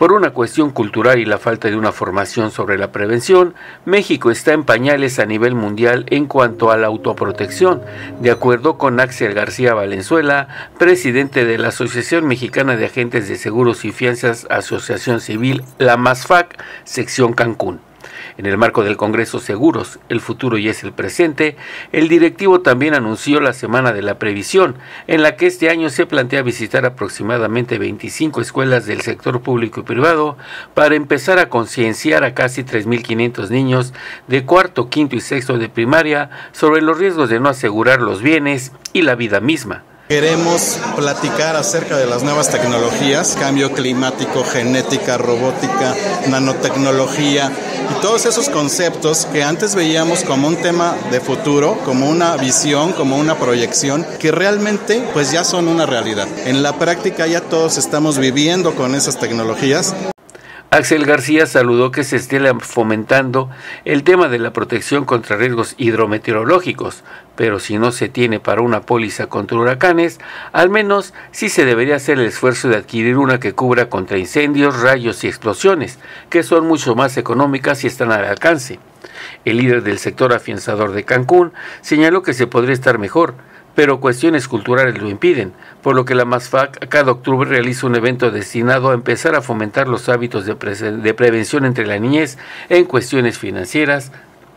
Por una cuestión cultural y la falta de una formación sobre la prevención, México está en pañales a nivel mundial en cuanto a la autoprotección, de acuerdo con Axel García Valenzuela, presidente de la Asociación Mexicana de Agentes de Seguros y Fianzas, Asociación Civil, la MASFAC, sección Cancún. En el marco del Congreso Seguros, el futuro y es el presente, el directivo también anunció la Semana de la Previsión, en la que este año se plantea visitar aproximadamente 25 escuelas del sector público y privado para empezar a concienciar a casi 3.500 niños de cuarto, quinto y sexto de primaria sobre los riesgos de no asegurar los bienes y la vida misma. Queremos platicar acerca de las nuevas tecnologías, cambio climático, genética, robótica, nanotecnología y todos esos conceptos que antes veíamos como un tema de futuro, como una visión, como una proyección, que realmente pues ya son una realidad. En la práctica ya todos estamos viviendo con esas tecnologías. Axel García saludó que se esté fomentando el tema de la protección contra riesgos hidrometeorológicos, pero si no se tiene para una póliza contra huracanes, al menos sí se debería hacer el esfuerzo de adquirir una que cubra contra incendios, rayos y explosiones, que son mucho más económicas y están al alcance. El líder del sector afianzador de Cancún señaló que se podría estar mejor, pero cuestiones culturales lo impiden, por lo que la MASFAC cada octubre realiza un evento destinado a empezar a fomentar los hábitos de prevención entre la niñez en cuestiones financieras,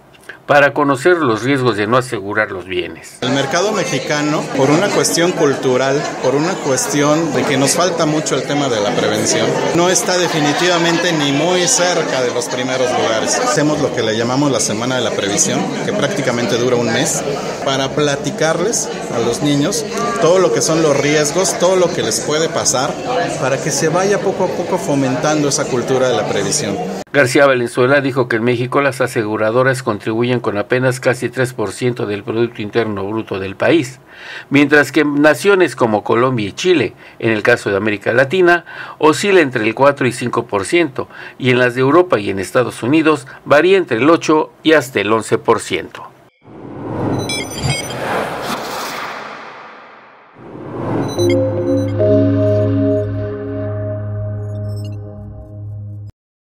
para conocer los riesgos de no asegurar los bienes. El mercado mexicano, por una cuestión cultural, por una cuestión de que nos falta mucho el tema de la prevención, no está definitivamente ni muy cerca de los primeros lugares. Hacemos lo que le llamamos la Semana de la Previsión, que prácticamente dura un mes, para platicarles a los niños todo lo que son los riesgos, todo lo que les puede pasar, para que se vaya poco a poco fomentando esa cultura de la previsión. García Valenzuela dijo que en México las aseguradoras contribuyen con apenas casi 3% del Producto Interno Bruto del país, mientras que en naciones como Colombia y Chile, en el caso de América Latina, oscila entre el 4 y 5%, y en las de Europa y en Estados Unidos varía entre el 8 y hasta el 11%.